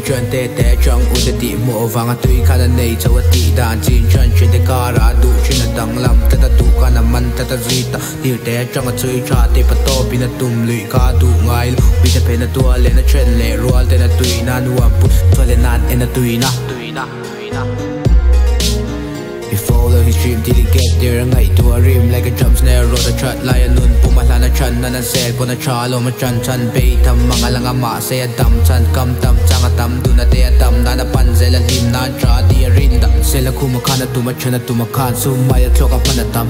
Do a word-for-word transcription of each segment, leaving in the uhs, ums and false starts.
chuyện tê tê trong u tê tị mộ vàng à tuy khá là này cho a tị đàn chín chân chuyện tê ca ra đủ chuyện là đắng lắm ta ta đủ ca nằm ăn ta ta duy ta điều tê trong a chơi cha tê bắt to pin a tum lụy ca đủ ngay bị ta phê na tua lên na chuyện lệ rual tê na tùy na nuam put cho lên nan en na tùy na tùy na tùy na. We follow his dream till he get there ngay to a rim like a drum snare roll a chat lion nun pumala na chan na na se ko na chalo ma chan chan pe tham mga lang ama se dam chan kam tam chang tam du na te tam na na pan zela lim na tra di rin da sela kuma kana tu ma chana tu ma khan su mai tloka pan tam.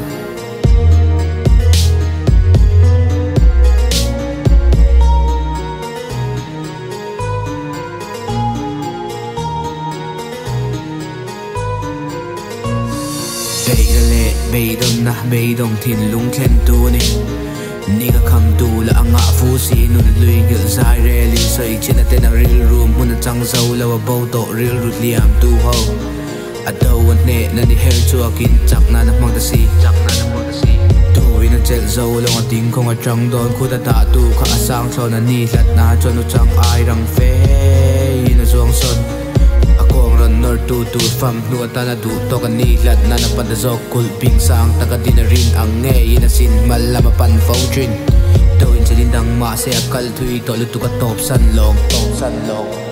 Bây đông na bây đông thiên lung khen tu ni ni ka kham tu la anga phu si nun lui ngil zai re li soi chena te na real room mun chang zau lo bo to real rut liam tu ho a do wan ne na ni her chu akin chak na na mang ta si chak na na mang ta si tu ina chel zau lo a ting khong a chang don khu ta ta tu kha asang chon na ni lat na chon nu chang ai rang fe ina zong son nor tu tu fam nu ta na du to kan ni lat na na pan da zo kul ping sang ta ka din rin ang nge ina sin mal la ma pan fo chin to in chin dang ma se akal thui to lu tu ka top san long top san long.